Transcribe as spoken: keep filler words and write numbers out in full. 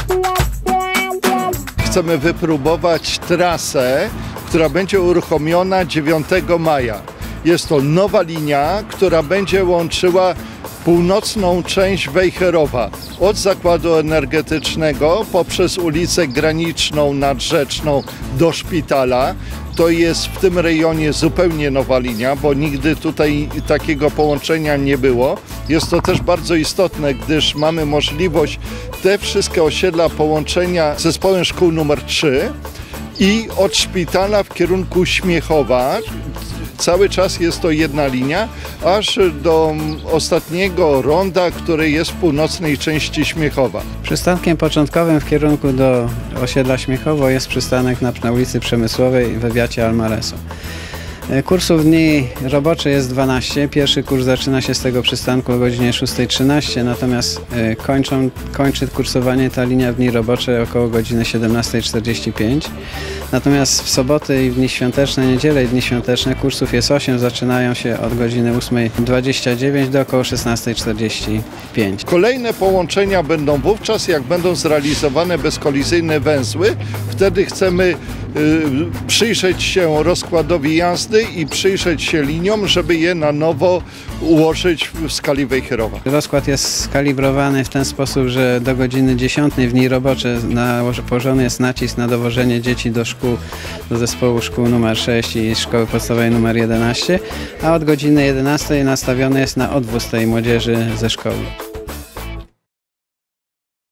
Chcemy wypróbować trasę, która będzie uruchomiona dziewiątego maja. Jest to nowa linia, która będzie łączyła północną część Wejherowa od zakładu energetycznego poprzez ulicę Graniczną, Nadrzeczną do szpitala. To jest w tym rejonie zupełnie nowa linia, bo nigdy tutaj takiego połączenia nie było. Jest to też bardzo istotne, gdyż mamy możliwość te wszystkie osiedla połączenia z zespołem szkół numer trzy i od szpitala w kierunku Śmiechowa. Cały czas jest to jedna linia, aż do ostatniego ronda, który jest w północnej części Śmiechowa. Przystankiem początkowym w kierunku do osiedla Śmiechowo jest przystanek na, na ulicy Przemysłowej w powiecie Almaresu. Kursów dni robocze jest dwanaście. Pierwszy kurs zaczyna się z tego przystanku o godzinie szóstej trzynaście, natomiast kończą, kończy kursowanie ta linia w dni robocze około godziny siedemnastej czterdzieści pięć. Natomiast w soboty i w dni świąteczne, niedzielę i dni świąteczne kursów jest osiem, zaczynają się od godziny ósmej dwadzieścia dziewięć do około szesnastej czterdzieści pięć. Kolejne połączenia będą wówczas, jak będą zrealizowane bezkolizyjne węzły. Wtedy chcemy y, przyjrzeć się rozkładowi jazdy i przyjrzeć się liniom, żeby je na nowo ułożyć w skali Wejherowa. Rozkład jest skalibrowany w ten sposób, że do godziny dziesiątej w dni robocze położony jest nacisk na dowożenie dzieci do szkół, do zespołu szkół numer sześć i szkoły podstawowej numer jedenaście, a od godziny jedenastej nastawiony jest na odwóz tej młodzieży ze szkoły.